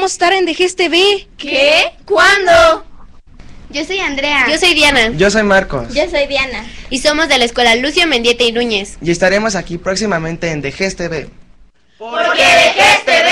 vamos a estar en DGES TV. ¿Qué? ¿Cuándo? Yo soy Andrea. Yo soy Diana. Yo soy Marcos. Yo soy Diana. Y somos de la Escuela Lucio Mendieta y Núñez. Y estaremos aquí próximamente en DGES TV. Porque DGES TV